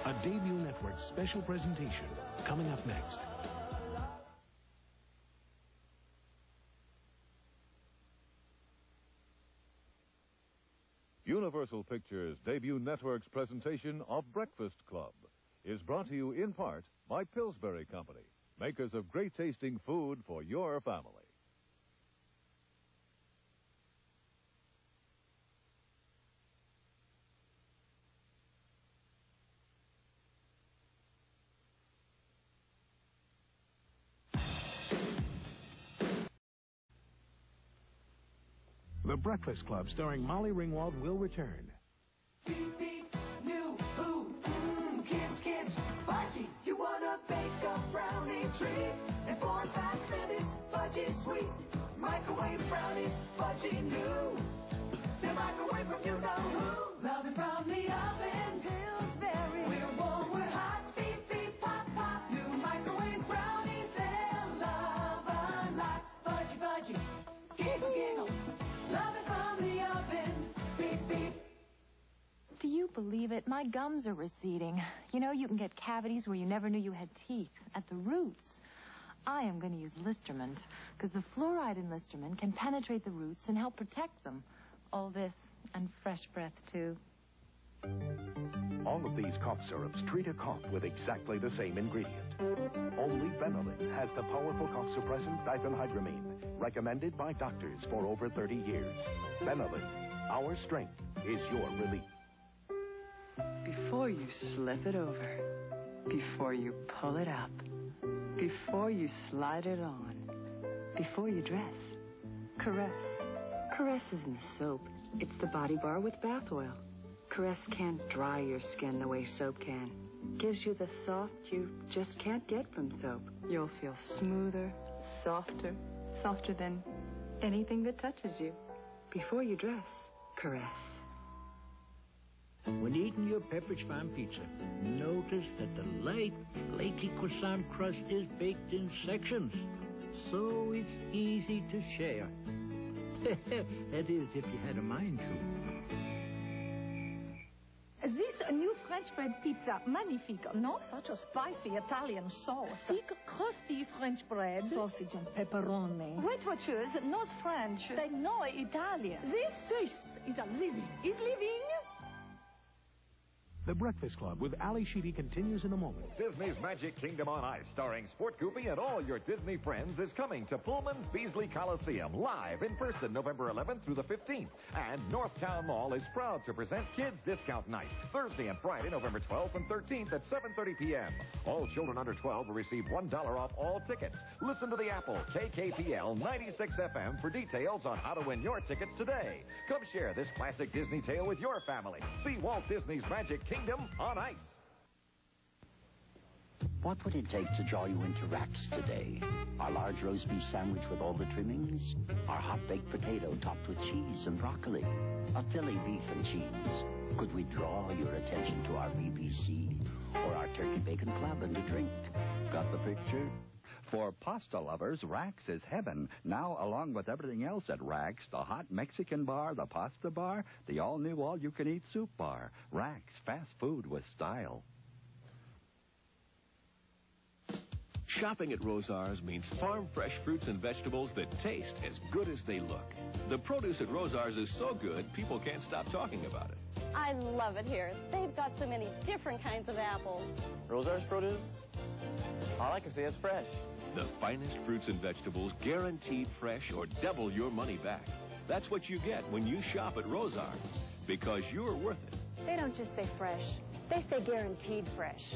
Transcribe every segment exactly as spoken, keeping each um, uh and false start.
A Debut Network special presentation coming up next. Universal Pictures Debut Network's presentation of Breakfast Club is brought to you in part by Pillsbury Company, makers of great-tasting food for your family. The Breakfast Club, starring Molly Ringwald, will return. Beep, beep, new, ooh, mmm, kiss, kiss, fudgy. You want to bake a brownie treat in four fast minutes, fudgy sweet. Microwave brownies, fudgy new. They're microwave from you know who. Love it from the oven. Pillsbury. We're warm, we're hot. Beep, beep, pop, pop. New microwave brownies, they'll love a lot. Fudgy, fudgy, giggle, giggle. Love it from the oven. Beep, beep. Do you believe it? My gums are receding. You know, you can get cavities where you never knew you had teeth, at the roots. I am going to use Listermint, because the fluoride in Listermint can penetrate the roots and help protect them. All this, and fresh breath, too. All of these cough syrups treat a cough with exactly the same ingredient. Only Benylin has the powerful cough suppressant diphenhydramine, recommended by doctors for over thirty years. Benylin, our strength is your relief. Before you slip it over, before you pull it up, before you slide it on, before you dress, Caress. Caress isn't soap. It's the body bar with bath oil. Caress can't dry your skin the way soap can. Gives you the soft you just can't get from soap. You'll feel smoother, softer, softer than anything that touches you. Before you dress, Caress. When eating your Pepperidge Farm pizza, notice that the light, flaky croissant crust is baked in sections, so it's easy to share. That is, if you had a mind to. This new French bread pizza, magnifique, no? Such a spicy Italian sauce. Thick, crusty French bread. Sausage and pepperoni. Great voitures, knows French. They know Italian. This, this is a living. Is living? The Breakfast Club with Ali Sheedy continues in a moment. Disney's Magic Kingdom on Ice, starring Sport Goopy and all your Disney friends, is coming to Pullman's Beasley Coliseum live in person November eleventh through the fifteenth. And Northtown Mall is proud to present Kids Discount Night Thursday and Friday, November twelfth and thirteenth at seven thirty p.m. All children under twelve will receive one dollar off all tickets. Listen to the Apple K K P L ninety-six F M for details on how to win your tickets today. Come share this classic Disney tale with your family. See Walt Disney's Magic Kingdom on Ice. What would it take to draw you into Rax today? Our large roast beef sandwich with all the trimmings? Our hot baked potato topped with cheese and broccoli? A Philly beef and cheese? Could we draw your attention to our B B C? Or our turkey bacon club and a drink? Got the picture? For pasta lovers, Rax is heaven. Now, along with everything else at Rax, the hot Mexican bar, the pasta bar, the all-new all-you-can-eat soup bar. Rax, fast food with style. Shopping at Rosar's means farm-fresh fruits and vegetables that taste as good as they look. The produce at Rosar's is so good, people can't stop talking about it. I love it here. They've got so many different kinds of apples. Rosar's produce? All I can say is fresh. The finest fruits and vegetables, guaranteed fresh or double your money back. That's what you get when you shop at Rosar's, because you're worth it. They don't just say fresh. They say guaranteed fresh.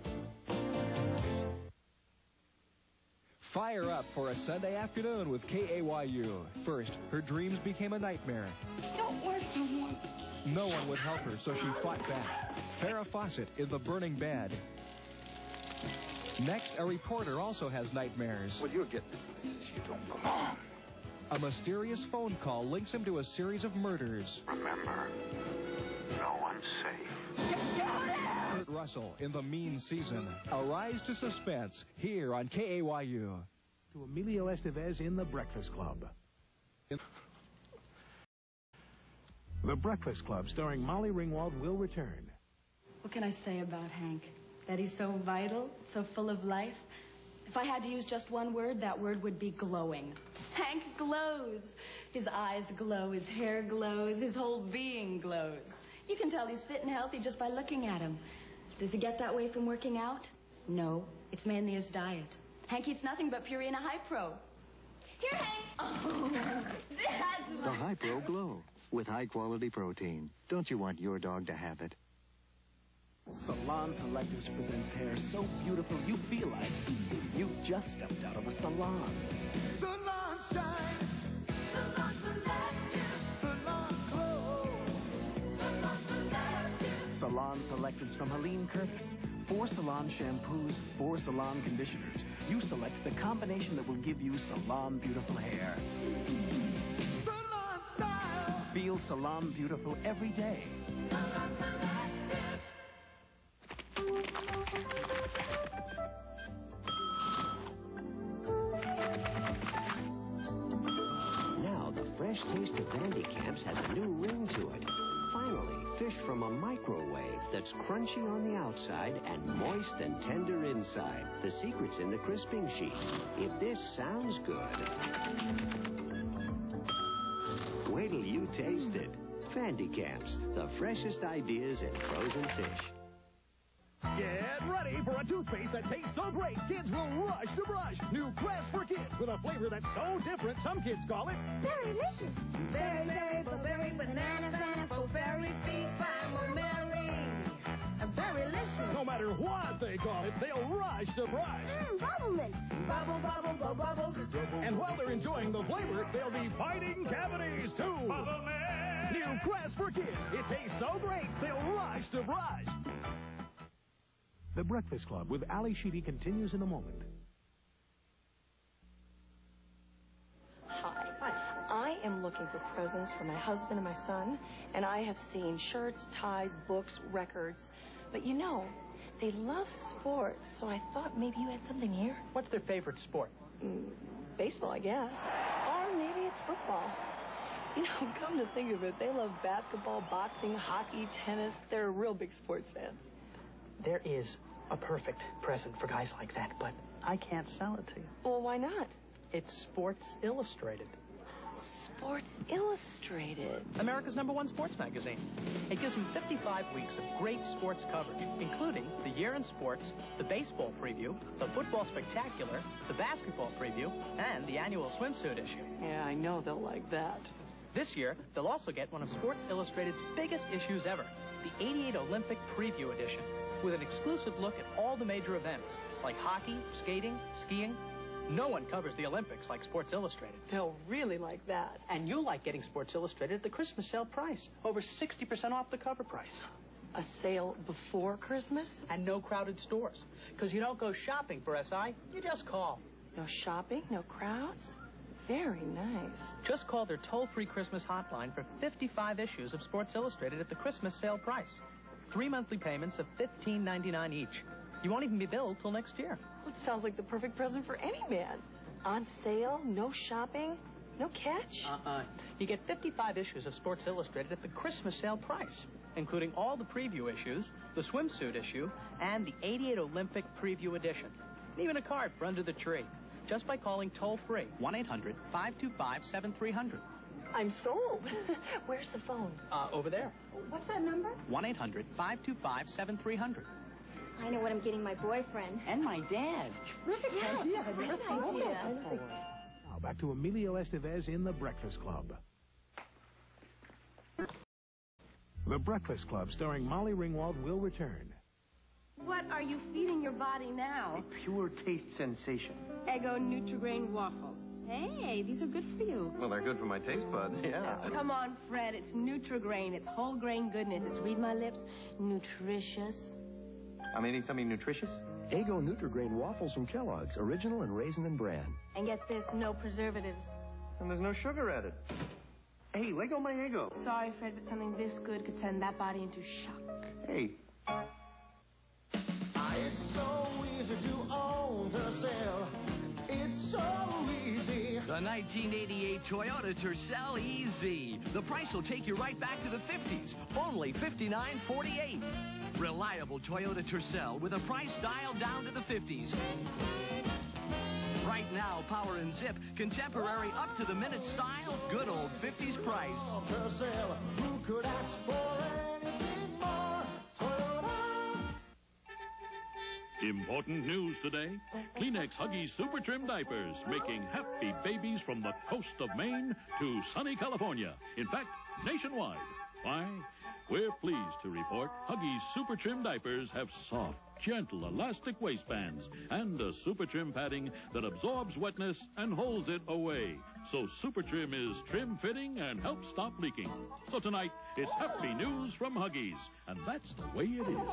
Fire up for a Sunday afternoon with K A Y U. First, her dreams became a nightmare. Don't work no more. No one would help her, so she fought back. Farrah Fawcett in The Burning Bad. Next, a reporter also has nightmares. Well, you'll get to places you don't belong. A mysterious phone call links him to a series of murders. Remember, no one's safe. Kurt Russell in The Mean Season. A rise to suspense here on K A Y U. To Emilio Estevez in The Breakfast Club. In The Breakfast Club, starring Molly Ringwald, will return. Well, can I say about Hank? That he's so vital, so full of life? If I had to use just one word, that word would be glowing. Hank glows. His eyes glow, his hair glows, his whole being glows. You can tell he's fit and healthy just by looking at him. Does he get that way from working out? No, it's mainly his diet. Hank eats nothing but Purina High Pro. Here, Hank! Oh, that's The High Pro Glow with high-quality protein. Don't you want your dog to have it? Salon Selectives presents hair so beautiful you feel like you just stepped out of a salon. Salon shine. Salon Selectives. Salon glow. Salon Selectives. Salon Selectives from Helene Curtis. Four salon shampoos, four salon conditioners. You select the combination that will give you salon beautiful hair. Salon style. Feel salon beautiful every day. Salon Selectives. Now the fresh taste of Vandy Camps has a new ring to it. Finally, fish from a microwave that's crunchy on the outside and moist and tender inside. The secret's in the crisping sheet. If this sounds good, wait till you taste it. Vandy Camps, the freshest ideas in frozen fish. Get ready for a toothpaste that tastes so great, kids will rush to brush. New Crest for Kids with a flavor that's so different, some kids call it Berrylicious. Berry, berry, berry, banana, banana, berry, big, fine, Mary. Berrylicious. No matter what they call it, they'll rush to brush. Mmm, bubblemint. Bubble, bubble, bubble, bubble. And while they're enjoying the flavor, they'll be fighting cavities too. Bubblemint. New Crest for Kids. It tastes so great, they'll rush to brush. The Breakfast Club with Ali Sheedy continues in a moment. Hi. Hi. I am looking for presents for my husband and my son, and I have seen shirts, ties, books, records. But you know, they love sports, so I thought maybe you had something here. What's their favorite sport? Mm, baseball, I guess. Or maybe it's football. You know, come to think of it, they love basketball, boxing, hockey, tennis. They're real big sports fans. There is a perfect present for guys like that, but I can't sell it to you. Well, why not? It's Sports Illustrated. Sports Illustrated. America's number one sports magazine. It gives them fifty-five weeks of great sports coverage, including the Year in Sports, the baseball preview, the football spectacular, the basketball preview, and the annual swimsuit issue. Yeah, I know they'll like that. This year, they'll also get one of Sports Illustrated's biggest issues ever, the eighty-eight Olympic Preview Edition, with an exclusive look at all the major events, like hockey, skating, skiing. No one covers the Olympics like Sports Illustrated. They'll really like that. And you'll like getting Sports Illustrated at the Christmas sale price, over sixty percent off the cover price. A sale before Christmas? And no crowded stores. Because you don't go shopping for S I, you just call. No shopping, no crowds? Very nice. Just call their toll-free Christmas hotline for fifty-five issues of Sports Illustrated at the Christmas sale price. Three monthly payments of fifteen ninety-nine each. You won't even be billed till next year. Well, it sounds like the perfect present for any man. On sale, no shopping, no catch. Uh-uh. You get fifty-five issues of Sports Illustrated at the Christmas sale price, including all the preview issues, the swimsuit issue, and the eighty-eight Olympic Preview Edition. Even a card for under the tree. Just by calling toll-free, one eight hundred five two five seven three zero zero. I'm sold. Where's the phone? Uh, over there. What's that number? one eight hundred five two five seven three zero zero. I know what I'm getting my boyfriend. And my dad. Terrific Yeah, idea. it's a Great great idea. Now back to Emilio Estevez in The Breakfast Club. The Breakfast Club, starring Molly Ringwald, will return. What are you feeding your body now? A pure taste sensation. Eggo Nutri-Grain waffles. Hey, these are good for you. Well, they're good for my taste buds, yeah. Come on, Fred. It's Nutri-Grain. It's whole grain goodness. It's, read my lips, nutritious. I'm eating something nutritious? Eggo Nutri-Grain waffles from Kellogg's, original and raisin and bran. And get this, no preservatives. And there's no sugar added. Hey, let go my Eggo. Sorry, Fred, but something this good could send that body into shock. Hey. It's so easy to own, to sell. It's so easy. The nineteen eighty-eight Toyota Tercel E Z. The price will take you right back to the fifties. Only fifty-nine forty-eight. Reliable Toyota Tercel with a price dialed down to the fifties. Right now, power and zip, contemporary up-to-the-minute style, good old fifties price. Tercel, who could ask for anything more? Toyota. Important news today. Kleenex Huggies Super Trim Diapers, making happy babies from the coast of Maine to sunny California. In fact, nationwide. Why? We're pleased to report Huggies Super Trim Diapers have soft, gentle, elastic waistbands and a Super Trim padding that absorbs wetness and holds it away. So Super Trim is trim-fitting and helps stop leaking. So tonight, it's happy news from Huggies, and that's the way it is.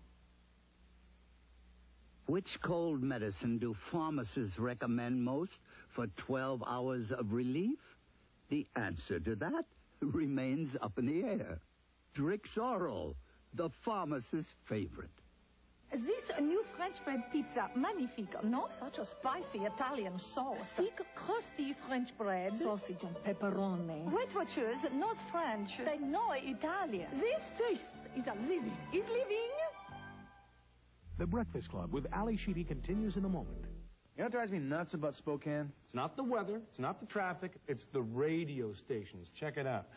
Which cold medicine do pharmacists recommend most for twelve hours of relief? The answer to that remains up in the air. Drixoral, the pharmacist's favorite. This new French bread pizza, magnifique, no? Such a spicy Italian sauce. Thick, crusty French bread. Sausage and pepperoni. Wait, watchers, knows French. They know Italian. This, this is a living. Is living? The Breakfast Club with Ali Sheedy continues in a moment. You know what drives me nuts about Spokane? It's not the weather, it's not the traffic, it's the radio stations. Check it out.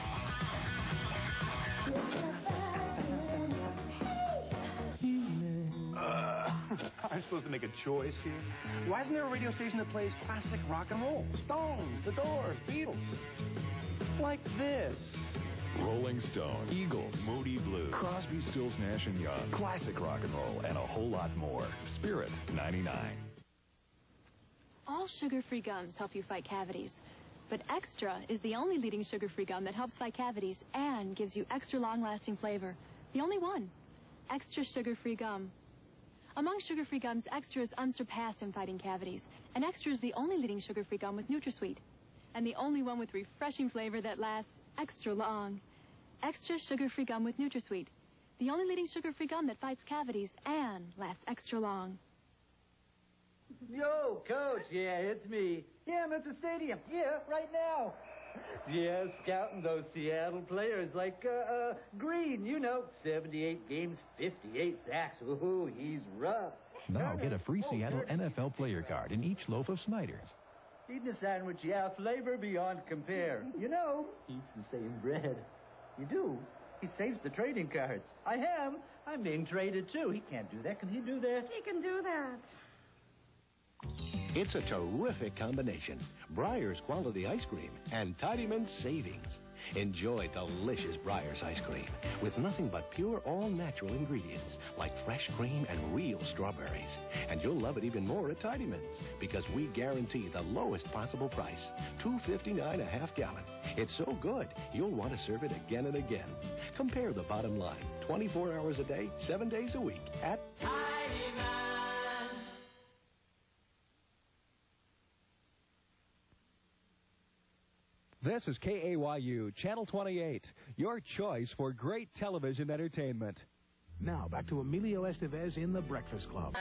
Uh, I'm supposed to make a choice here? Why isn't there a radio station that plays classic rock and roll? Stones, The Doors, Beatles. Like this. Rolling Stones, Eagles, Moody Blues, Crosby, Stills, Nash and Young, classic rock and roll, and a whole lot more. Spirit ninety-nine. All sugar-free gums help you fight cavities. But Extra is the only leading sugar-free gum that helps fight cavities and gives you extra long-lasting flavor. The only one. Extra sugar-free gum. Among sugar-free gums, Extra is unsurpassed in fighting cavities. And Extra is the only leading sugar-free gum with NutraSweet. And the only one with refreshing flavor that lasts extra long. Extra sugar-free gum with NutraSweet. The only leading sugar-free gum that fights cavities and lasts extra long. Yo, Coach, yeah, it's me. Yeah, I'm at the stadium. Yeah, right now. Yeah, scouting those Seattle players like, uh, uh, Green, you know, seventy-eight games, fifty-eight sacks. Ooh, he's rough. Now get a free Seattle N F L player card in each loaf of Snyder's. Eating a sandwich, yeah, flavor beyond compare. You know, eats the same bread. You do? He saves the trading cards. I am. I'm being traded, too. He can't do that. Can he do that? He can do that. It's a terrific combination. Breyer's quality ice cream and Tidyman's savings. Enjoy delicious Breyer's ice cream with nothing but pure, all-natural ingredients like fresh cream and real strawberries. And you'll love it even more at Tidyman's because we guarantee the lowest possible price, two fifty-nine a half gallon. It's so good, you'll want to serve it again and again. Compare the bottom line, twenty-four hours a day, seven days a week at Tidyman's. This is K A Y U, Channel twenty-eight, your choice for great television entertainment. Now, back to Emilio Estevez in The Breakfast Club.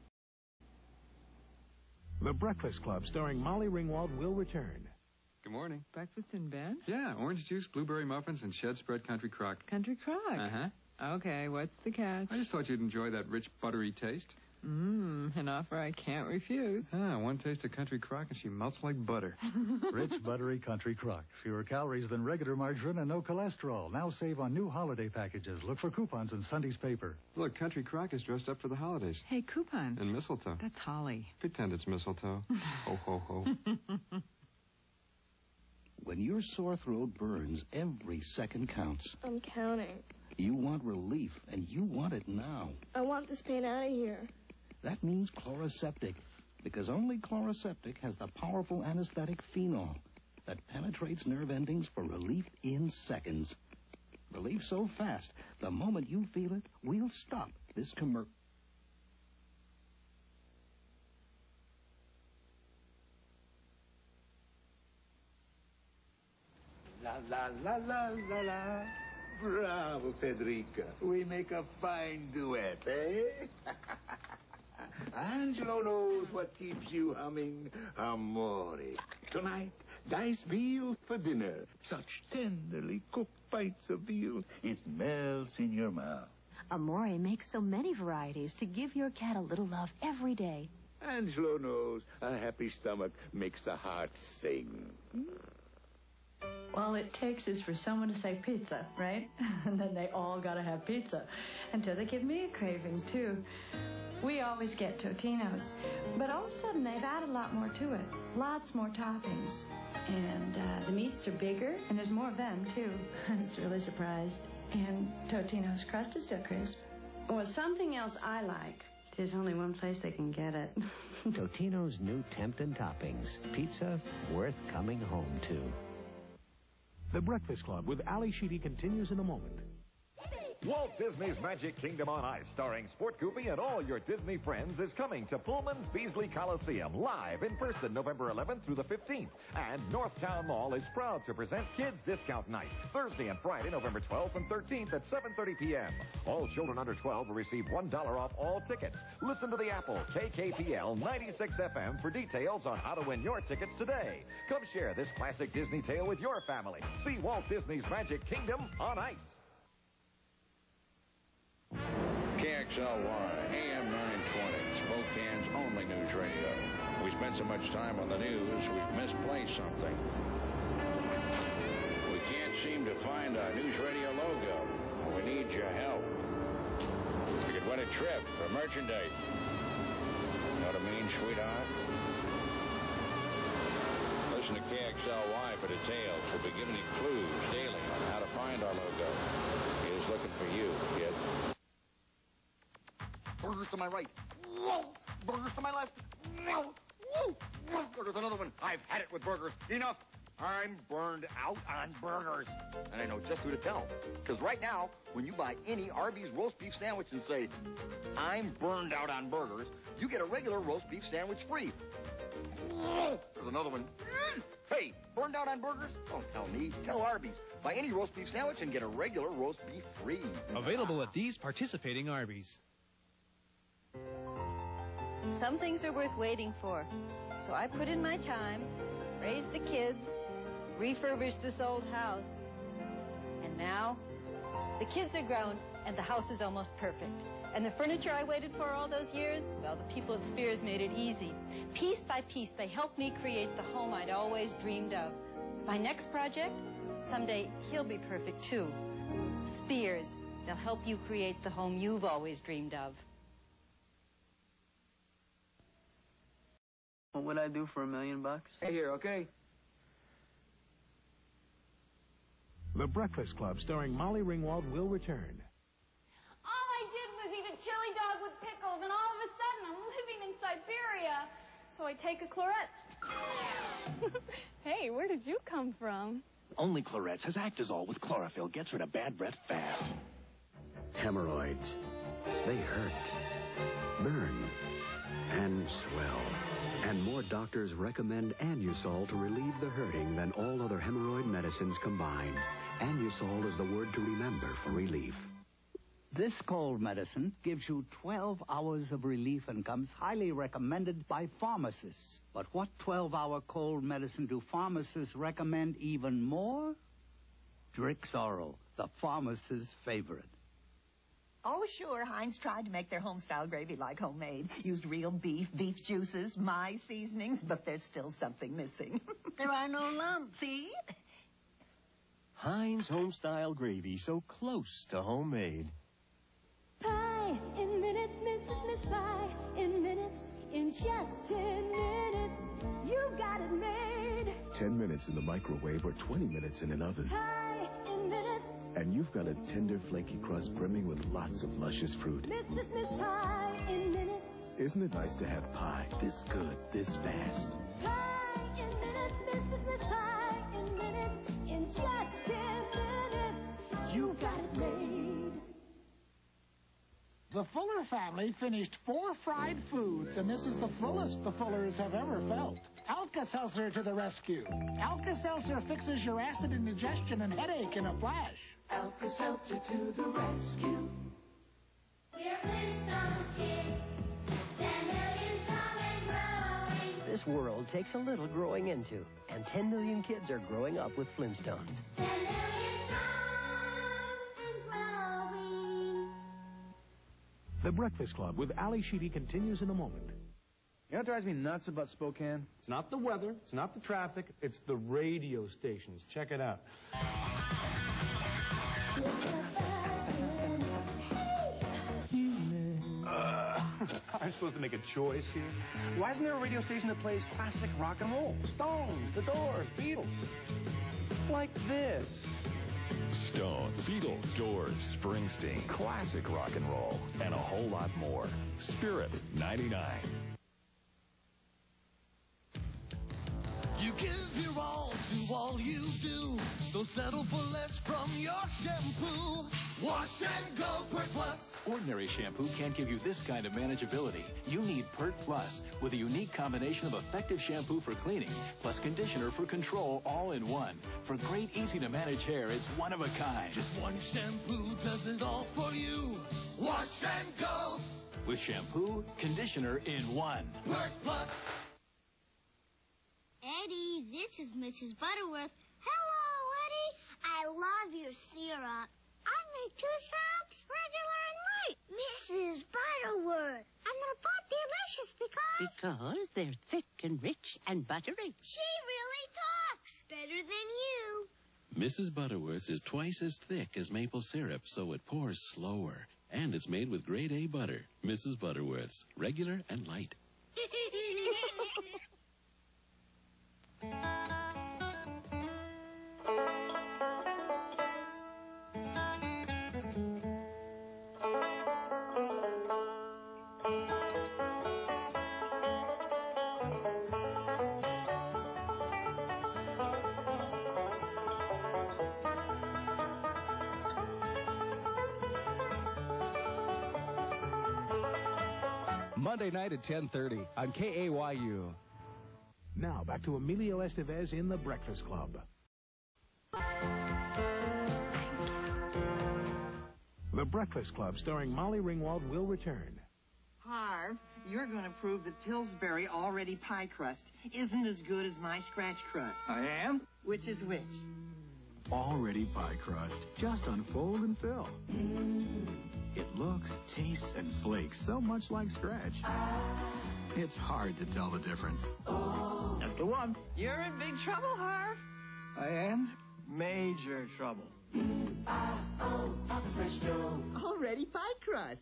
The Breakfast Club, starring Molly Ringwald, will return. Good morning. Breakfast in bed? Yeah, orange juice, blueberry muffins, and shed spread country crock. Country crock? Uh-huh. Okay, what's the catch? I just thought you'd enjoy that rich, buttery taste. Mmm, an offer I can't refuse. Ah, one taste of country crock and she melts like butter. Rich, buttery country crock. Fewer calories than regular margarine and no cholesterol. Now save on new holiday packages. Look for coupons in Sunday's paper. Look, country crock is dressed up for the holidays. Hey, coupons. And mistletoe. That's holly. Pretend it's mistletoe. Ho, ho, ho. When your sore throat burns, every second counts. I'm counting. You want relief, and you want it now. I want this pain out of here. That means Chloraseptic, because only Chloraseptic has the powerful anesthetic phenol that penetrates nerve endings for relief in seconds. Relief so fast, the moment you feel it, we'll stop this commercial. La la la la la la. Bravo, Federica. We make a fine duet, eh? Angelo knows what keeps you humming. Amore. Tonight, diced veal for dinner. Such tenderly cooked bites of veal, it melts in your mouth. Amore makes so many varieties to give your cat a little love every day. Angelo knows a happy stomach makes the heart sing. All it takes is for someone to say pizza, right? And then they all gotta have pizza. Until they give me a craving, too. We always get Totino's, but all of a sudden they've added a lot more to it. Lots more toppings. And uh, the meats are bigger, and there's more of them, too. I was really surprised. And Totino's crust is still crisp. Well, something else I like. There's only one place they can get it. Totino's new Temptin' Toppings. Pizza worth coming home to. The Breakfast Club with Ali Sheedy continues in a moment. Walt Disney's Magic Kingdom on Ice, starring Sport Goofy and all your Disney friends, is coming to Pullman's Beasley Coliseum live in person November eleventh through the fifteenth. And Northtown Mall is proud to present Kids Discount Night Thursday and Friday, November twelfth and thirteenth at seven thirty p.m. All children under twelve will receive one dollar off all tickets. Listen to the Apple K K P L ninety-six F M for details on how to win your tickets today. Come share this classic Disney tale with your family. See Walt Disney's Magic Kingdom on Ice. K X L Y, A M nine twenty, Spokane's only news radio. We spend so much time on the news, we've misplaced something. We can't seem to find our news radio logo. We need your help. We could win a trip for merchandise. Know what I mean, sweetheart? Listen to K X L Y for details. We'll be giving you clues daily on how to find our logo. Here's looking for you, kid. Burgers to my right. Whoa! Burgers to my left. No! Whoa! Whoa! There's another one. I've had it with burgers. Enough. I'm burned out on burgers. And I know just who to tell. Because right now, when you buy any Arby's roast beef sandwich and say, I'm burned out on burgers, you get a regular roast beef sandwich free. Whoa! There's another one. Hey, burned out on burgers? Don't tell me. Tell Arby's. Buy any roast beef sandwich and get a regular roast beef free. Available at these participating Arby's. Some things are worth waiting for. So I put in my time, raised the kids, refurbished this old house. And now, the kids are grown and the house is almost perfect. And the furniture I waited for all those years, well, the people at Spears made it easy. Piece by piece, they helped me create the home I'd always dreamed of. My next project, someday he'll be perfect too. Spears, they'll help you create the home you've always dreamed of. What would I do for a million bucks? Hey, here, okay? The Breakfast Club, starring Molly Ringwald, will return. All I did was eat a chili dog with pickles, and all of a sudden I'm living in Siberia. So I take a Claret. Hey, where did you come from? Only Claret's has Actazole with chlorophyll. Gets rid of bad breath fast. Hemorrhoids. They hurt, burn, and swell. And more doctors recommend Anusol to relieve the hurting than all other hemorrhoid medicines combined. Anusol is the word to remember for relief. This cold medicine gives you twelve hours of relief and comes highly recommended by pharmacists. But what twelve-hour cold medicine do pharmacists recommend even more? Drixoral, the pharmacist's favorite. Oh, sure, Heinz tried to make their home-style gravy like homemade. Used real beef, beef juices, my seasonings, but there's still something missing. There are no lumps. See? Heinz home-style gravy, so close to homemade. Pie in minutes, Missus Miss Pie. In minutes, in just ten minutes, you got it made. Ten minutes in the microwave or twenty minutes in an oven. Pie in minutes. And you've got a tender, flaky crust brimming with lots of luscious fruit. Missus Miss Pie in minutes. Isn't it nice to have pie this good, this fast? Pie in minutes, Missus Miss Pie in minutes, in just ten minutes, you got it made. The Fuller family finished four fried foods, and this is the fullest the Fullers have ever felt. Alka-Seltzer to the rescue. Alka-Seltzer fixes your acid indigestion and headache in a flash. Alka-Seltzer to the rescue. We're Flintstones kids. Ten This world takes a little growing into, and ten million kids are growing up with Flintstones. The Breakfast Club with Ali Sheedy continues in a moment. You know what drives me nuts about Spokane? It's not the weather, it's not the traffic, it's the radio stations. Check it out. Uh, I'm supposed to make a choice here? Why isn't there a radio station that plays classic rock and roll? Stones, The Doors, Beatles. Like this. Stones, Beatles, Doors, Springsteen, classic rock and roll, and a whole lot more. Spirit ninety-nine. You give your all to all you do. Don't settle for less from your shampoo. Wash and go Pert Plus. Ordinary shampoo can't give you this kind of manageability. You need Pert Plus with a unique combination of effective shampoo for cleaning plus conditioner for control all in one. For great, easy-to-manage hair, it's one of a kind. Just one shampoo does it all for you. Wash and go. With shampoo, conditioner in one. Pert Plus. Eddie, this is Missus Butterworth. Hello, Eddie. I love your syrup. I make two syrups, regular and light. Missus Butterworth. And they're both delicious because... Because they're thick and rich and buttery. She really talks better than you. Missus Butterworth's is twice as thick as maple syrup, so it pours slower. And it's made with grade A butter. Missus Butterworth's, regular and light. Monday night at ten thirty on K A Y U. Now, back to Emilio Estevez in The Breakfast Club. The Breakfast Club, starring Molly Ringwald, will return. Harv, you're going to prove that Pillsbury already pie crust isn't as good as my scratch crust. I am? Which is which? Already pie crust. Just unfold and fill. It looks, tastes, and flakes so much like scratch. It's hard to tell the difference. That's the one. You're in big trouble, Harv. I am? Major trouble. Already pie crust.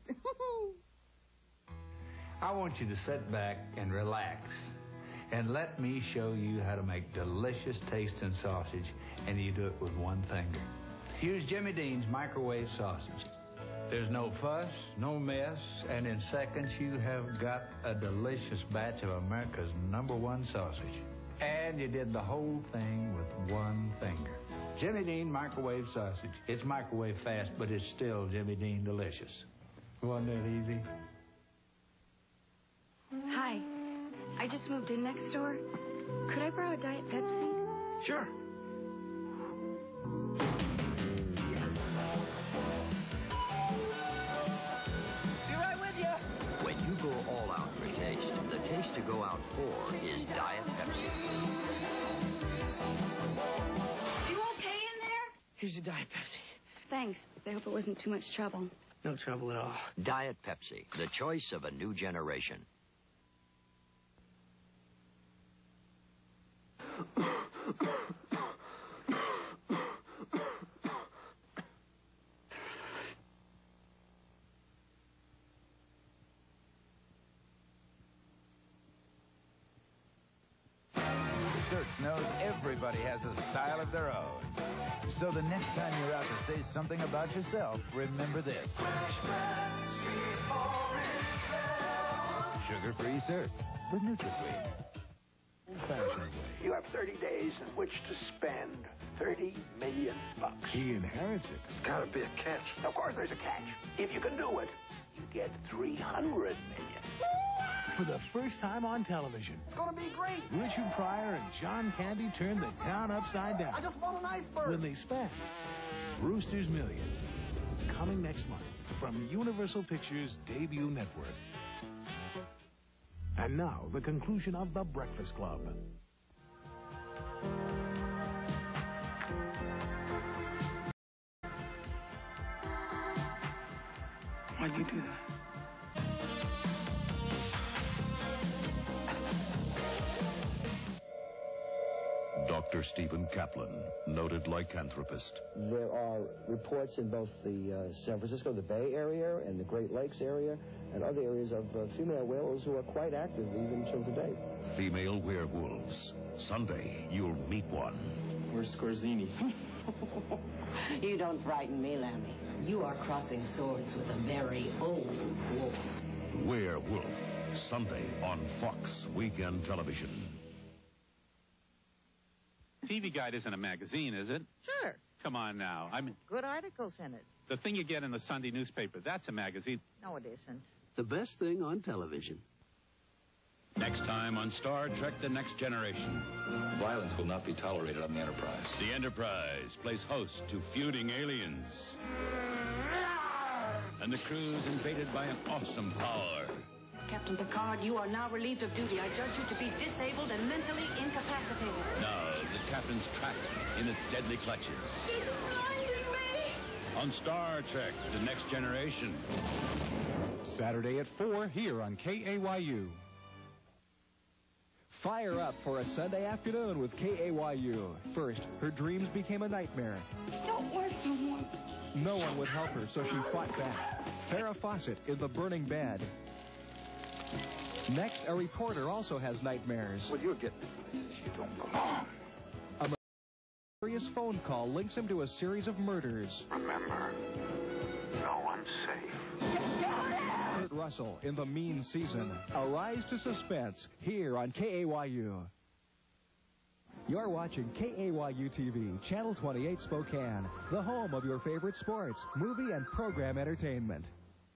I want you to sit back and relax and let me show you how to make delicious tasting sausage, and you do it with one finger. Use Jimmy Dean's microwave sausage. There's no fuss, no mess, and in seconds you have got a delicious batch of America's number one sausage. And you did the whole thing with one finger. Jimmy Dean microwave sausage. It's microwave fast, but it's still Jimmy Dean delicious. Wasn't that easy? Hi. I just moved in next door. Could I borrow a Diet Pepsi? Sure. Go all out for taste. The taste to go out for is Diet Pepsi. You okay in there? Here's your Diet Pepsi. Thanks. I hope it wasn't too much trouble. No trouble at all. Diet Pepsi, the choice of a new generation. Certs knows everybody has a style of their own. So the next time you're out to say something about yourself, remember this. Sugar-free Certs with NutraSweet. Old-fashioned way. You have thirty days in which to spend thirty million bucks. He inherits it. There's got to be a catch. Of course there's a catch. If you can do it, you get three hundred million. For the first time on television, It's going to be great. Richard Pryor and John Candy turned the town upside down I just want an iceberg. when they spent Brewster's Millions. Coming next month from Universal Pictures' debut network. And now, the conclusion of The Breakfast Club. Why'd you do that? Doctor Stephen Kaplan, noted lycanthropist. There are reports in both the uh, San Francisco, the Bay Area, and the Great Lakes area, and other areas of uh, female werewolves who are quite active even till today. Female werewolves. Sunday, you'll meet one. Where's Scorzini? You don't frighten me, Lammy. You are crossing swords with a very old wolf. Werewolf. Sunday on Fox Weekend Television. T V Guide isn't a magazine, is it? Sure. Come on now. I mean, Good articles in it. the thing you get in the Sunday newspaper, that's a magazine. No, it isn't. The best thing on television. Next time on Star Trek The Next Generation. Violence will not be tolerated on the Enterprise. The Enterprise plays host to feuding aliens. And the crew's invaded by an awesome power. Captain Picard, you are now relieved of duty. I judge you to be disabled and mentally incapacitated. Now, the captain's trapped in its deadly clutches. She's blinding me! On Star Trek The Next Generation. Saturday at four here on K A Y U. Fire up for a Sunday afternoon with K A Y U. First, her dreams became a nightmare. Don't work no more. No one would help her, so she fought back. Farrah Fawcett in The Burning Bed. Next, a reporter also has nightmares. Well, you're getting places you don't belong. A mysterious phone call links him to a series of murders. Remember, no one's safe. Kurt Russell in The Mean Season. A rise to suspense here on K A Y U. You're watching K A Y U T V, Channel twenty-eight Spokane, the home of your favorite sports, movie, and program entertainment.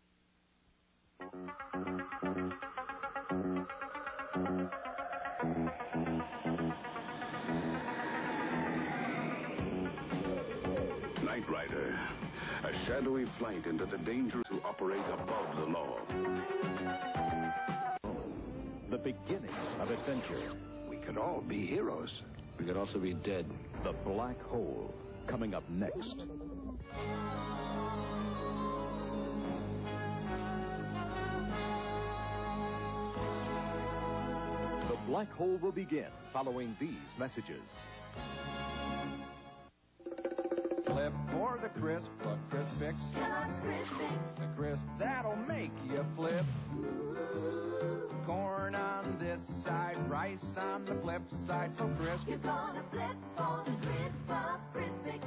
Knight Rider, a shadowy flight into the dangers who operate above the law. The beginning of adventure. We could all be heroes. We could also be dead. The Black Hole, coming up next. The Black Hole will begin following these messages. Flip for the crisp, but Crispix. Kellogg's Crispix. The crisp that'll make you flip. Corn on this side, rice on the flip side, so crisp. You're gonna flip for the crisp of Crispix.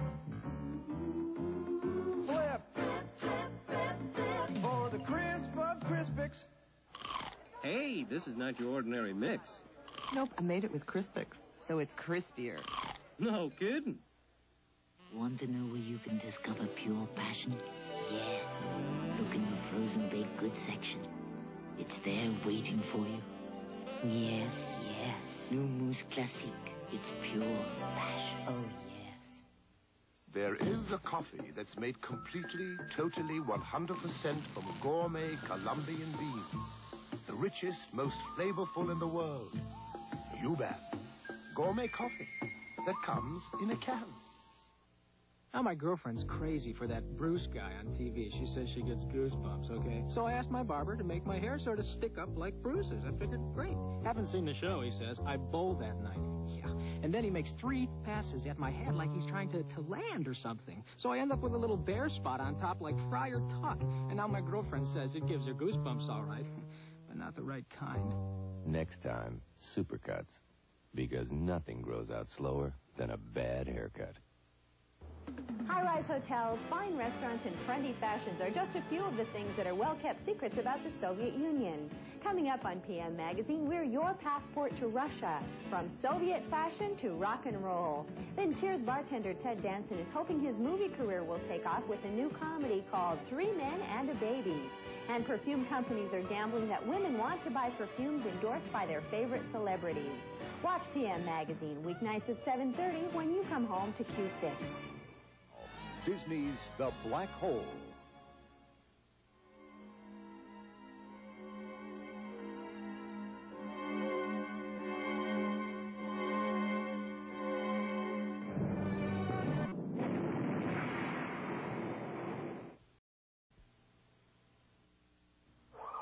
Flip. Flip, flip, flip, flip. For the crisp of Crispix. Hey, this is not your ordinary mix. Nope, I made it with Crispix, so it's crispier. No kidding. Want to know where you can discover pure passion? Yes. Look in the frozen baked goods section. It's there waiting for you. Yes, yes. New Mousse Classique. It's pure passion. Oh, yes. There is a coffee that's made completely, totally, one hundred percent from gourmet Colombian beans. The richest, most flavorful in the world. Yuban. Gourmet coffee that comes in a can. Now, my girlfriend's crazy for that Bruce guy on T V. She says she gets goosebumps, okay? So I asked my barber to make my hair sort of stick up like Bruce's. I figured, great. Haven't seen the show, he says. I bowled that night. Yeah. And then he makes three passes at my head like he's trying to, to land or something. So I end up with a little bare spot on top like Friar Tuck. And now my girlfriend says it gives her goosebumps all right, but not the right kind. Next time, Supercuts. Because nothing grows out slower than a bad haircut. High-rise hotels, fine restaurants, and trendy fashions are just a few of the things that are well-kept secrets about the Soviet Union. Coming up on P M Magazine, we're your passport to Russia, from Soviet fashion to rock and roll. Then Cheers bartender Ted Danson is hoping his movie career will take off with a new comedy called Three Men and a Baby. And perfume companies are gambling that women want to buy perfumes endorsed by their favorite celebrities. Watch P M Magazine weeknights at seven thirty when you come home to Q six. Disney's The Black Hole.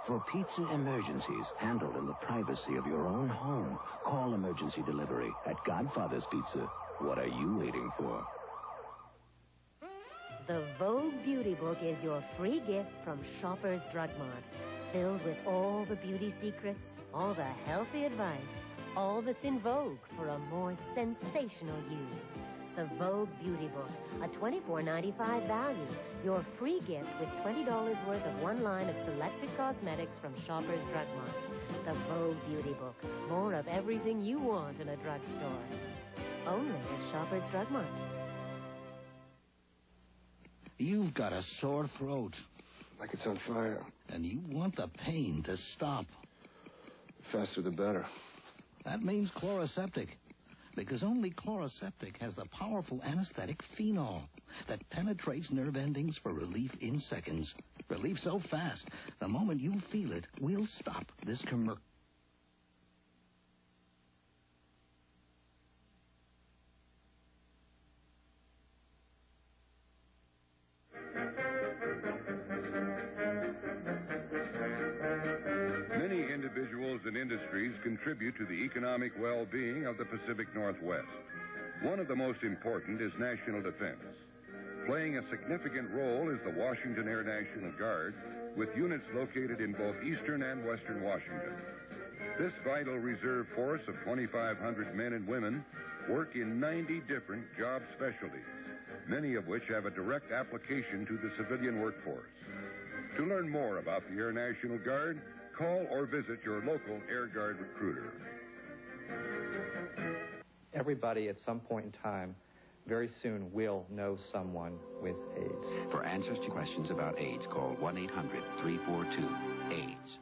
For pizza emergencies handled in the privacy of your own home, call emergency delivery at Godfather's Pizza. What are you waiting for? The Vogue Beauty Book is your free gift from Shoppers Drug Mart. Filled with all the beauty secrets, all the healthy advice, all that's in vogue for a more sensational you. The Vogue Beauty Book, a twenty-four ninety-five value. Your free gift with twenty dollars worth of one line of selected cosmetics from Shoppers Drug Mart. The Vogue Beauty Book, more of everything you want in a drugstore. Only at Shoppers Drug Mart. You've got a sore throat. Like it's on fire. And you want the pain to stop. The faster the better. That means Chloraseptic. Because only Chloraseptic has the powerful anesthetic phenol that penetrates nerve endings for relief in seconds. Relief so fast, the moment you feel it, we'll stop this commercial. Many individuals and industries contribute to the economic well-being of the Pacific Northwest. One of the most important is national defense. Playing a significant role is the Washington Air National Guard, with units located in both eastern and western Washington. This vital reserve force of twenty-five hundred men and women work in ninety different job specialties, many of which have a direct application to the civilian workforce. To learn more about the Air National Guard, call or visit your local Air Guard recruiter. Everybody at some point in time very soon will know someone with AIDS. For answers to questions about AIDS, call one eight hundred three four two AIDS.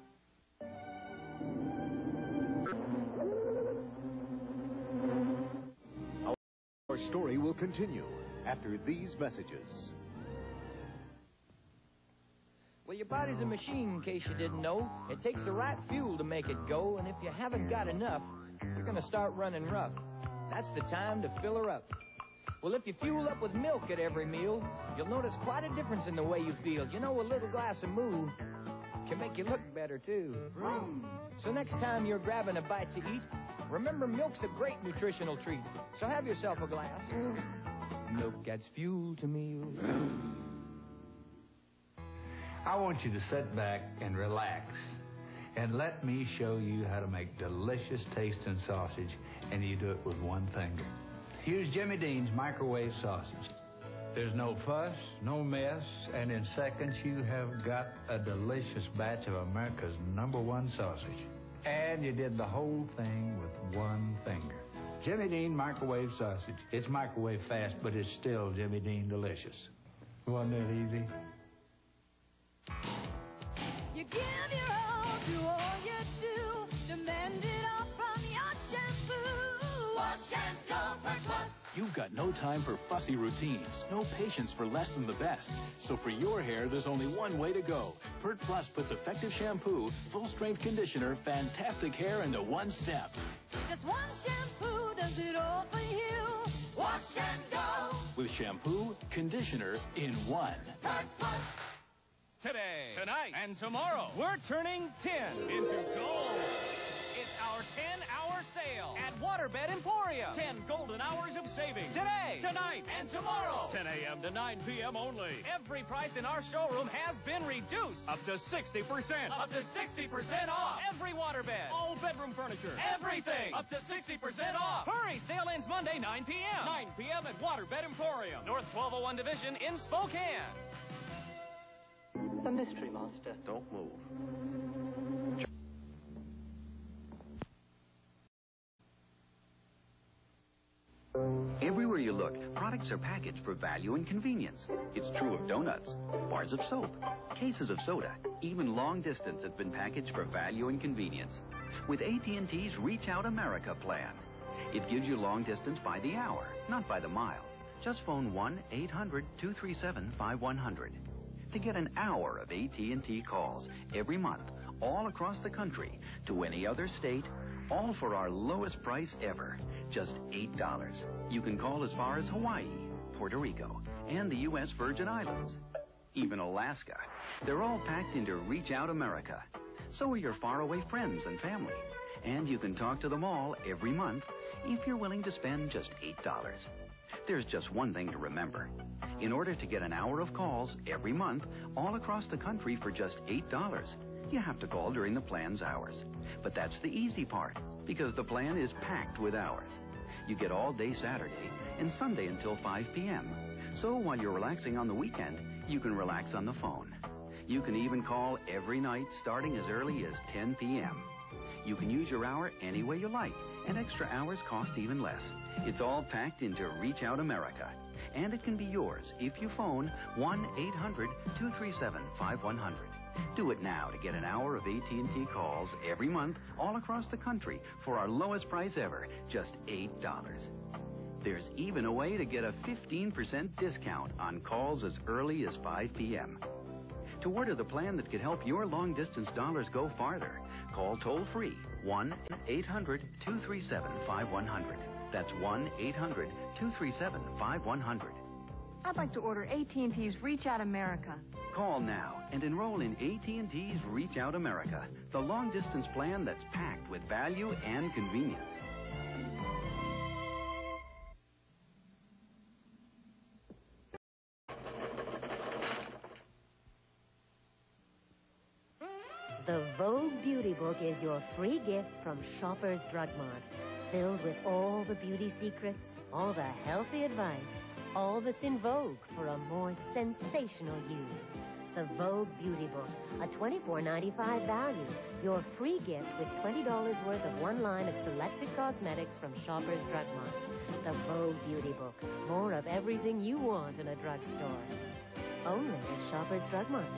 Our story will continue after these messages. Well, your body's a machine, in case you didn't know. It takes the right fuel to make it go, and if you haven't got enough, you're going to start running rough. That's the time to fill her up. Well, if you fuel up with milk at every meal, you'll notice quite a difference in the way you feel. You know, a little glass of moo can make you look better, too. Mm. So next time you're grabbing a bite to eat, remember milk's a great nutritional treat. So have yourself a glass. Mm. Milk adds fuel to meals. I want you to sit back and relax and let me show you how to make delicious tasting sausage, and you do it with one finger. Use Jimmy Dean's microwave sausage. There's no fuss, no mess, and in seconds you have got a delicious batch of America's number one sausage. And you did the whole thing with one finger. Jimmy Dean microwave sausage. It's microwave fast, but it's still Jimmy Dean delicious. Wasn't that easy? You give your all to all you do. Demand it all from your shampoo. Wash and go for Plus. You've got no time for fussy routines, no patience for less than the best. So for your hair, there's only one way to go. Pert Plus puts effective shampoo, full-strength conditioner, fantastic hair into one step. Just one shampoo does it all for you. Wash and go. With shampoo, conditioner in one. Pert Plus. Today, tonight, and tomorrow, we're turning tin into gold. It's our ten-hour sale at Waterbed Emporium. Ten golden hours of savings. Today, tonight, and tomorrow. ten a.m. to nine p.m. only. Every price in our showroom has been reduced. Up to sixty percent. Up to sixty percent off. Every waterbed. All bedroom furniture. Everything. Up to sixty percent off. Hurry, sale ends Monday, nine p.m. nine p.m. at Waterbed Emporium. North twelve oh one Division in Spokane. The mystery monster. Don't move. Everywhere you look, products are packaged for value and convenience. It's true of donuts, bars of soap, cases of soda. Even long distance has been packaged for value and convenience. With A T and T's Reach Out America plan. It gives you long distance by the hour, not by the mile. Just phone one eight hundred two three seven five one zero zero to get an hour of A T and T calls every month, all across the country, to any other state, all for our lowest price ever, just eight dollars. You can call as far as Hawaii, Puerto Rico, and the U S Virgin Islands, even Alaska. They're all packed into Reach Out America. So are your faraway friends and family. And you can talk to them all every month if you're willing to spend just eight dollars. There's just one thing to remember. In order to get an hour of calls every month all across the country for just eight dollars, you have to call during the plan's hours. But that's the easy part, because the plan is packed with hours. You get all day Saturday and Sunday until five p.m. So while you're relaxing on the weekend, you can relax on the phone. You can even call every night starting as early as ten p.m. You can use your hour any way you like, and extra hours cost even less. It's all packed into Reach Out America. And it can be yours if you phone one eight hundred two three seven five one zero zero. Do it now to get an hour of A T and T calls every month all across the country for our lowest price ever, just eight dollars. There's even a way to get a fifteen percent discount on calls as early as five p.m. To order the plan that could help your long-distance dollars go farther, call toll-free one eight hundred two three seven five one zero zero. That's one eight hundred two three seven five one zero zero. I'd like to order A T and T's Reach Out America. Call now and enroll in A T and T's Reach Out America, the long-distance plan that's packed with value and convenience. The Vogue Beauty Book is your free gift from Shoppers Drug Mart, filled with all the beauty secrets, all the healthy advice, all that's in vogue for a more sensational you. The Vogue Beauty Book, a twenty-four ninety-five value, your free gift with twenty dollars worth of one line of selected cosmetics from Shoppers Drug Mart. The Vogue Beauty Book, more of everything you want in a drugstore. Only at Shoppers Drug Mart.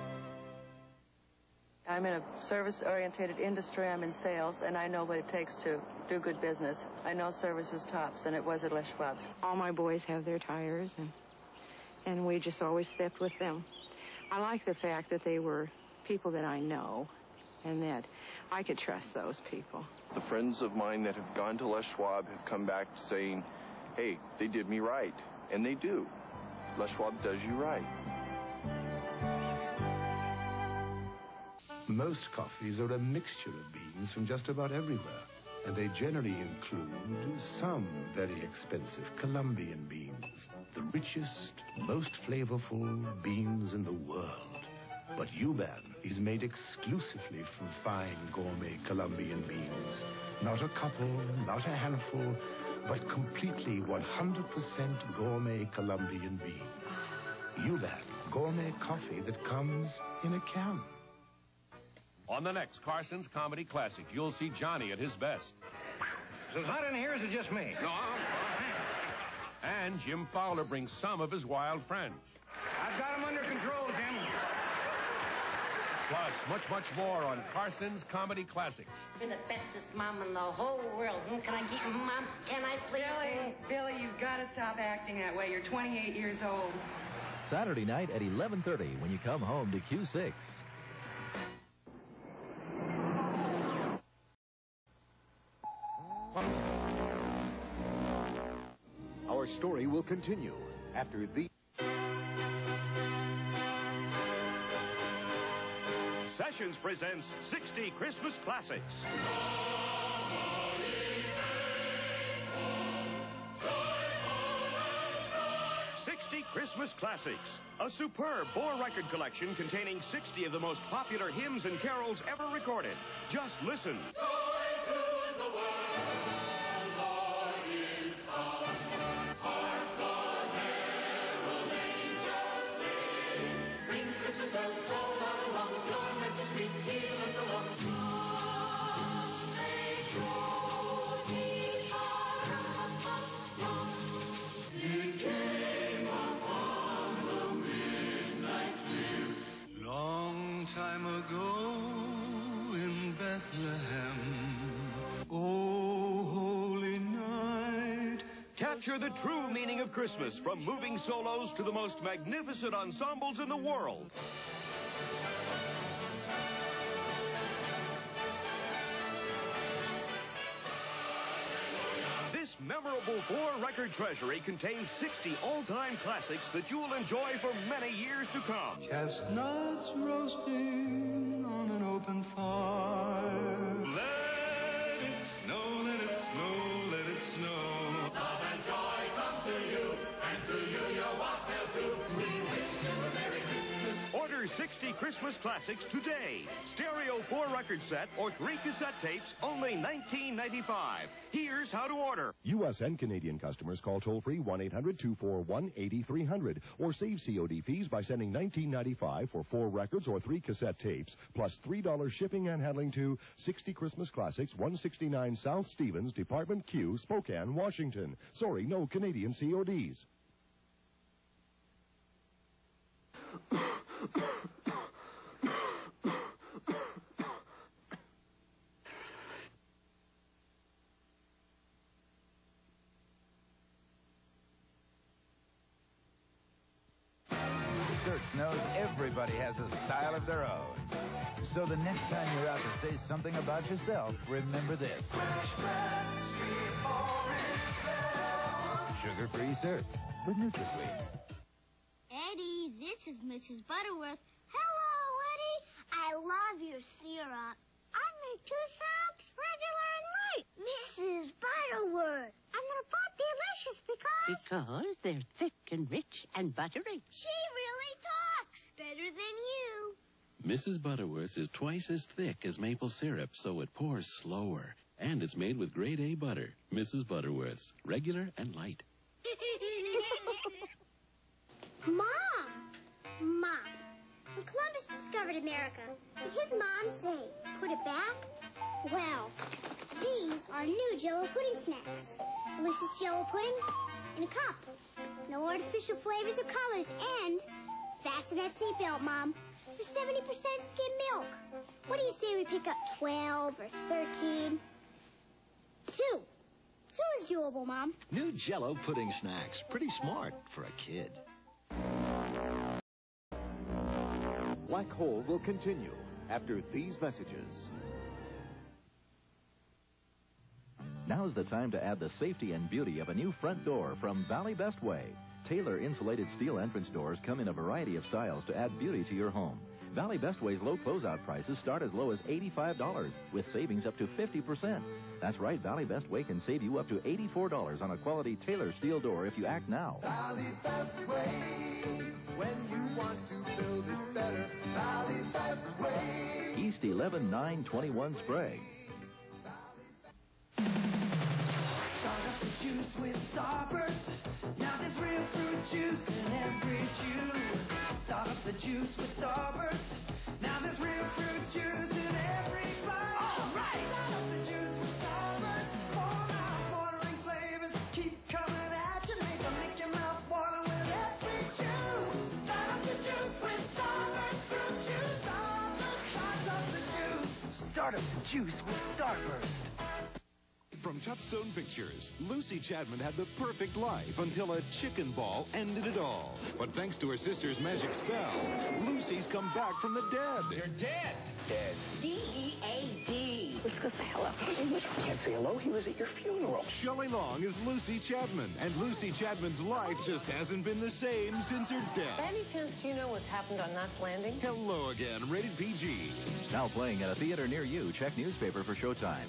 I'm in a service-oriented industry. I'm in sales, and I know what it takes to do good business. I know service is tops, and it was at Les Schwab's. All my boys have their tires, and and we just always stepped with them. I like the fact that they were people that I know, and that I could trust those people. The friends of mine that have gone to Les Schwab have come back saying, hey, they did me right, and they do. Les Schwab does you right. Most coffees are a mixture of beans from just about everywhere, and they generally include some very expensive Colombian beans, the richest, most flavorful beans in the world. But U-Ban is made exclusively from fine gourmet Colombian beans. Not a couple, not a handful, but completely one hundred percent gourmet Colombian beans. U-Ban, gourmet coffee that comes in a can. On the next Carson's Comedy Classic, you'll see Johnny at his best. Is it hot in here, or is it just me? No, and Jim Fowler brings some of his wild friends. I've got them under control, Jim. Plus, much, much more on Carson's Comedy Classics. You're the bestest mom in the whole world. Can I keep mom? Can I please? Billy, Billy, you've got to stop acting that way. You're twenty-eight years old. Saturday night at eleven thirty when you come home to Q six. Our story will continue after the... Sessions presents sixty Christmas Classics. sixty Christmas Classics, a superb four record collection containing sixty of the most popular hymns and carols ever recorded. Just listen. Joy to the world. Long time ago in Bethlehem, oh holy night. Capture the true meaning of Christmas, from moving solos to the most magnificent ensembles in the world. This memorable four-record treasury contains sixty all-time classics that you will enjoy for many years to come. Chestnuts roasting on an open fire. sixty Christmas classics today. Stereo four record set or three cassette tapes, only nineteen ninety-five. Here's how to order. U S and Canadian customers call toll-free one eight hundred two four one eight three hundred or save C O D fees by sending nineteen ninety-five for four records or three cassette tapes, plus three dollars shipping and handling to sixty Christmas Classics, one sixty-nine South Stevens, Department Q, Spokane, Washington. Sorry, no Canadian C O Ds. Certs knows everybody has a style of their own. So the next time you're out to say something about yourself, remember this. Sugar-free Certs with NutraSweet. Eddie, this is Missus Butterworth. Hello, Eddie. I love your syrup. I make two syrups, regular and light. Missus Butterworth. And they're both delicious because... Because they're thick and rich and buttery. She really talks better than you. Missus Butterworth's is twice as thick as maple syrup, so it pours slower. And it's made with grade A butter. Missus Butterworth's, regular and light. Mom! Mom, when Columbus discovered America, did his mom say, put it back? Well, these are new Jell-O pudding snacks. Delicious Jell-O pudding in a cup. No artificial flavors or colors. And fasten that seatbelt, Mom. For seventy percent skim milk. What do you say we pick up twelve or thirteen? Two. Two is doable, Mom. New Jell-O pudding snacks. Pretty smart for a kid. Black Hole will continue after these messages. Now's the time to add the safety and beauty of a new front door from Valley Best Way. Tailor insulated steel entrance doors come in a variety of styles to add beauty to your home. Valley Best Way's low closeout prices start as low as eighty-five dollars, with savings up to fifty percent. That's right, Valley Best Way can save you up to eighty-four dollars on a quality Tailor steel door if you act now. Valley Best Way, when you want to build it better. Valley Best Way. East eleven nine twenty-one Sprague. Start up the juice with Starburst. Now there's real fruit juice in every chew. Start up the juice with Starburst. Now there's real fruit juice in every bite. All right. Start up the juice with Starburst. Four mouth-watering flavors keep coming at you. Make them make your mouth water with every chew. Start up the juice with Starburst. Fruit juice. Starburst. Start up the juice. Start up the juice with Starburst. From Touchstone Pictures, Lucy Chapman had the perfect life until a chicken ball ended it all. But thanks to her sister's magic spell, Lucy's come back from the dead. You're dead. Dead. D E A D. Let's go say hello. Can't say hello. He was at your funeral. Shelley Long is Lucy Chapman, and Lucy Chapman's life just hasn't been the same since her death. By any chance, do you know what's happened on Knots Landing? Hello again, rated P G. Now playing at a theater near you. Check newspaper for showtime.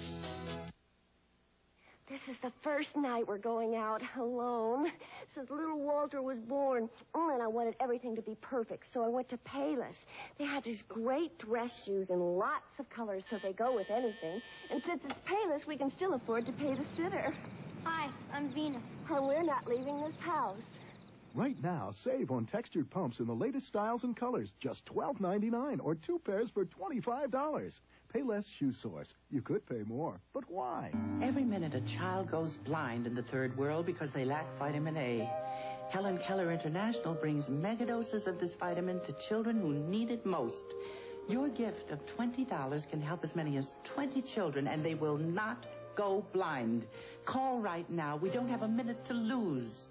This is the first night we're going out alone since little Walter was born. Oh, and I wanted everything to be perfect, so I went to Payless. They had these great dress shoes in lots of colors, so they go with anything. And since it's Payless, we can still afford to pay the sitter. Hi, I'm Venus. And we're not leaving this house. Right now, save on textured pumps in the latest styles and colors. Just twelve ninety-nine, or two pairs for twenty-five dollars. Pay less, Shoe Source. You could pay more, but why? Every minute a child goes blind in the third world because they lack vitamin A. Helen Keller International brings megadoses of this vitamin to children who need it most. Your gift of twenty dollars can help as many as twenty children, and they will not go blind. Call right now. We don't have a minute to lose.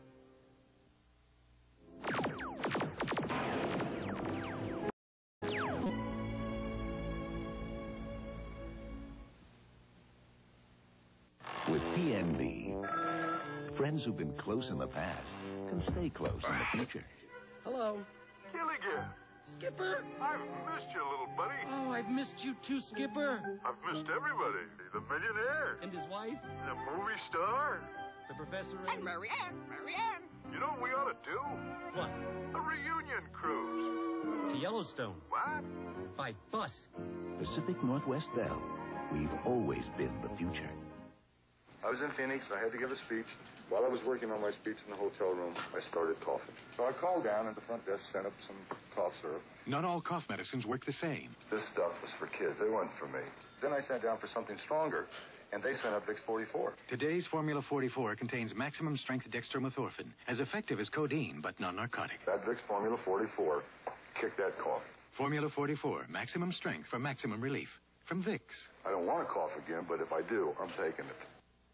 With P N B, friends who've been close in the past can stay close in the future. Hello. Gilligan. Skipper. I've missed you, little buddy. Oh, I've missed you too, Skipper. I've missed everybody. The millionaire. And his wife. The movie star. The professor. And Marianne. Marianne. You know what we ought to do? What? A reunion cruise. To Yellowstone. What? By bus. Pacific Northwest Bell. We've always been the future. I was in Phoenix. I had to give a speech. While I was working on my speech in the hotel room, I started coughing. So I called down, and the front desk sent up some cough syrup. Not all cough medicines work the same. This stuff was for kids. It wasn't for me. Then I sat down for something stronger, and they sent up Vicks forty-four. Today's Formula forty-four contains maximum strength dextromethorphan, as effective as codeine, but non-narcotic. That Vicks Formula forty-four kicked that cough. Formula forty-four, maximum strength for maximum relief. From Vicks. I don't want to cough again, but if I do, I'm taking it.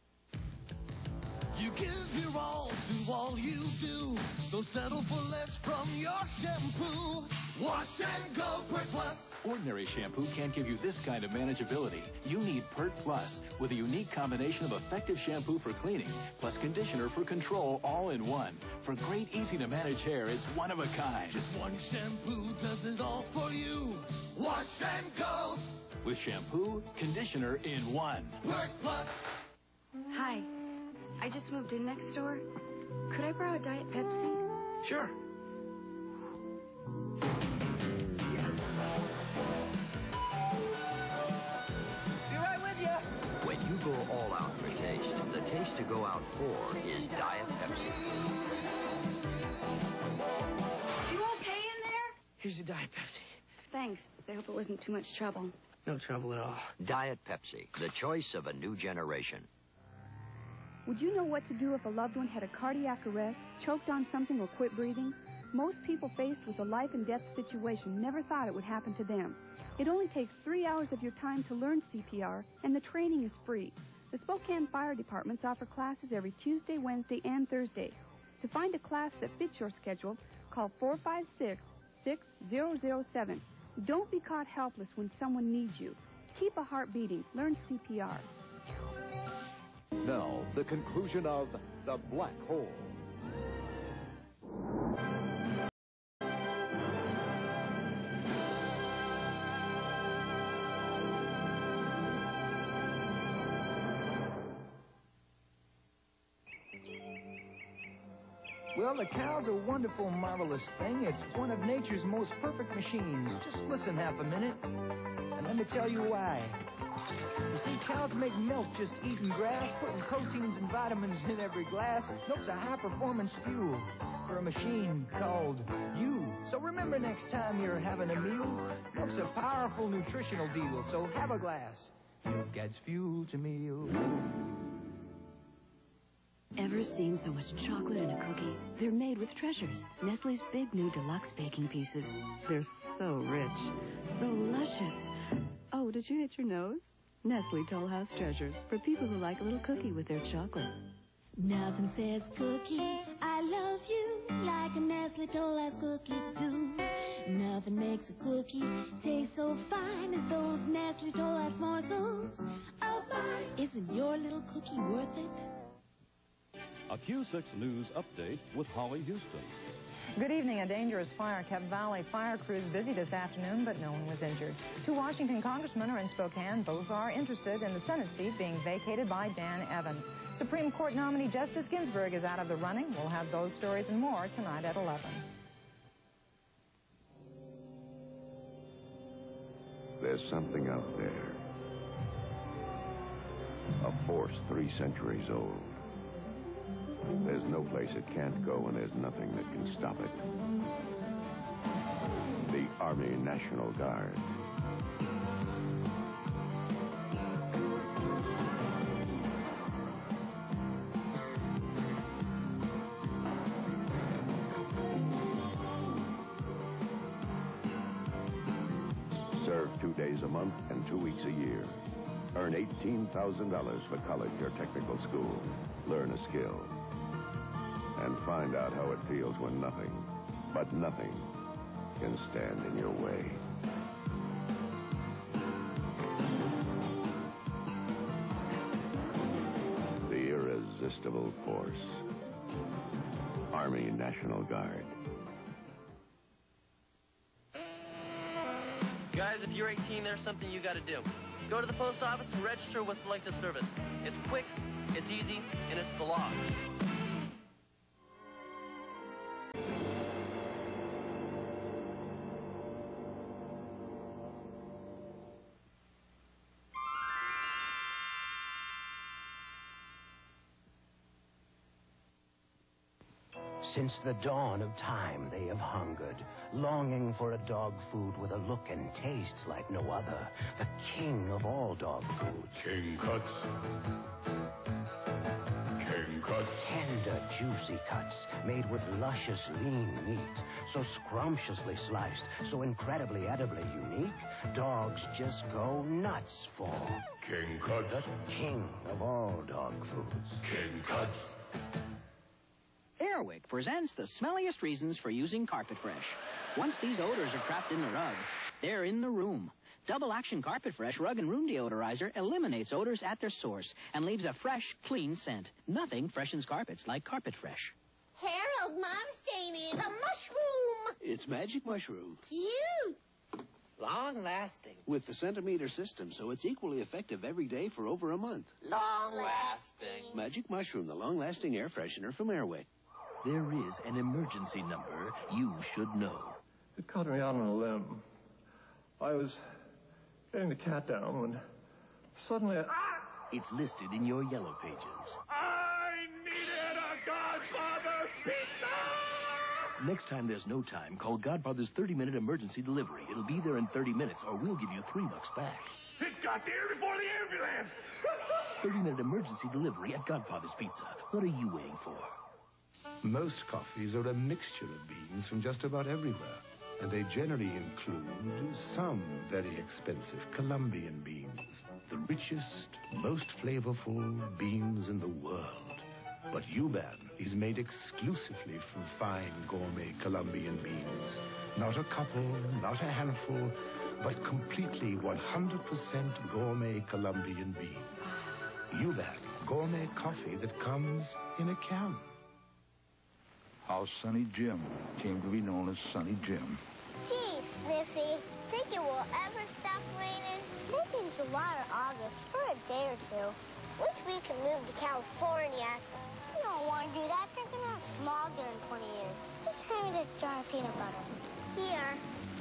You give your all to all you do. Don't settle for less from your shampoo. Wash and go Pert Plus. Ordinary shampoo can't give you this kind of manageability. You need Pert Plus, with a unique combination of effective shampoo for cleaning, plus conditioner for control, all in one. For great, easy-to-manage hair, it's one of a kind. Just one shampoo does it all for you. Wash and go. With shampoo, conditioner in one. Pert Plus. Hi. I just moved in next door. Could I borrow a Diet Pepsi? Sure. Yes. Be right with you. When you go all out for taste, the taste to go out for is Diet Pepsi. You okay in there? Here's your Diet Pepsi. Thanks. I hope it wasn't too much trouble. No trouble at all. Diet Pepsi, the choice of a new generation. Would you know what to do if a loved one had a cardiac arrest, choked on something, or quit breathing? Most people faced with a life and death situation never thought it would happen to them. It only takes three hours of your time to learn C P R, and the training is free. The Spokane Fire Departments offer classes every Tuesday, Wednesday, and Thursday. To find a class that fits your schedule, call four five six, six zero zero seven. Don't be caught helpless when someone needs you. Keep a heart beating. Learn C P R. Now, the conclusion of The Black Hole. Well, the cow's a wonderful, marvelous thing. It's one of nature's most perfect machines. Just listen half a minute, and let me tell you why. You see, cows make milk just eating grass, putting proteins and vitamins in every glass. Milk's a high-performance fuel for a machine called you. So remember next time you're having a meal, milk's a powerful nutritional deal, so have a glass. Milk adds fuel to meal. Ever seen so much chocolate in a cookie? They're made with Treasures, Nestle's big new deluxe baking pieces. They're so rich, so luscious. Oh, did you hit your nose? Nestle Toll House Treasures, for people who like a little cookie with their chocolate. Nothing says cookie, I love you, like a Nestle Toll House cookie do. Nothing makes a cookie taste so fine as those Nestle Toll House morsels of mine. Isn't your little cookie worth it? A Q six News update with Holly Houston. Good evening. A dangerous fire kept Valley fire crews busy this afternoon, but no one was injured. Two Washington congressmen are in Spokane. Both are interested in the Senate seat being vacated by Dan Evans. Supreme Court nominee Justice Ginsburg is out of the running. We'll have those stories and more tonight at eleven. There's something out there. A force three centuries old. There's no place it can't go, and there's nothing that can stop it. The Army National Guard. Serve two days a month and two weeks a year. Earn eighteen thousand dollars for college or technical school. Learn a skill. And find out how it feels when nothing, but nothing, can stand in your way. The irresistible force. Army National Guard. Guys, if you're eighteen, there's something you gotta do. Go to the post office and register with Selective Service. It's quick, it's easy, and it's the law. Since the dawn of time, they have hungered, longing for a dog food with a look and taste like no other. The king of all dog foods. King Cuts. King Cuts. Tender, juicy cuts made with luscious, lean meat. So scrumptiously sliced, so incredibly edibly unique, dogs just go nuts for. King Cuts. The king of all dog foods. King Cuts. Airwick presents the smelliest reasons for using Carpet Fresh. Once these odors are trapped in the rug, they're in the room. Double Action Carpet Fresh Rug and Room Deodorizer eliminates odors at their source and leaves a fresh, clean scent. Nothing freshens carpets like Carpet Fresh. Harold, Mom's saying it's a mushroom. It's Magic Mushroom. Cute. Long-lasting. With the centimeter system, so it's equally effective every day for over a month. Long-lasting. Magic Mushroom, the long-lasting air freshener from Airwick. There is an emergency number you should know. It caught me out on a limb. I was getting the cat down when suddenly I... It's listed in your yellow pages. I needed a Godfather pizza! Next time there's no time, call Godfather's thirty-minute emergency delivery. It'll be there in thirty minutes, or we'll give you three bucks back. It got there before the ambulance! thirty-minute emergency delivery at Godfather's Pizza. What are you waiting for? Most coffees are a mixture of beans from just about everywhere, and they generally include some very expensive Colombian beans, the richest, most flavorful beans in the world. But U-Ban is made exclusively from fine gourmet Colombian beans. Not a couple, not a handful, but completely one hundred percent gourmet Colombian beans. U-Ban, gourmet coffee that comes in a can. How Sunny Jim came to be known as Sunny Jim. Gee, Sniffy, think it will ever stop raining? Maybe in July or August for a day or two. Wish we could move to California. You don't want to do that. They're going to have smog there in twenty years. Just hand me this jar of peanut butter. Here.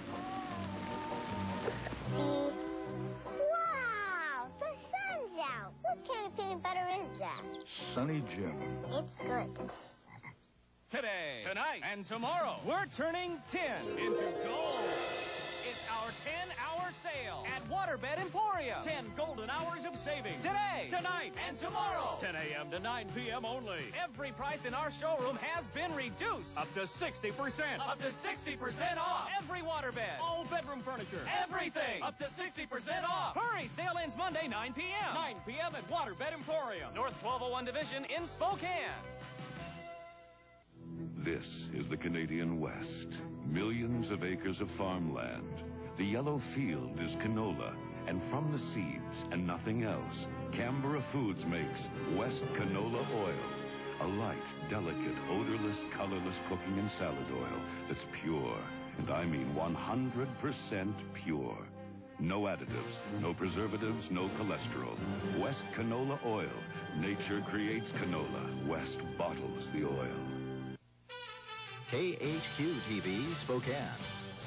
See? Wow, the sun's out. What kind of peanut butter is that? Sunny Jim. It's good. Today, tonight, and tomorrow, we're turning tin into gold. It's our ten-hour sale at Waterbed Emporium. Ten golden hours of savings. Today, tonight, and tomorrow. ten a.m. to nine p.m. only. Every price in our showroom has been reduced. Up to sixty percent. Up to sixty percent off. Every waterbed. All bedroom furniture. Everything. Up to sixty percent off. Hurry, sale ends Monday, nine p.m. nine p.m. at Waterbed Emporium. North twelve oh one Division in Spokane. This is the Canadian West. Millions of acres of farmland. The yellow field is canola, and from the seeds and nothing else, Canberra Foods makes West Canola Oil. A light, delicate, odorless, colorless cooking and salad oil that's pure, and I mean one hundred percent pure. No additives, no preservatives, no cholesterol. West Canola Oil. Nature creates canola. West bottles the oil. K H Q T V, Spokane.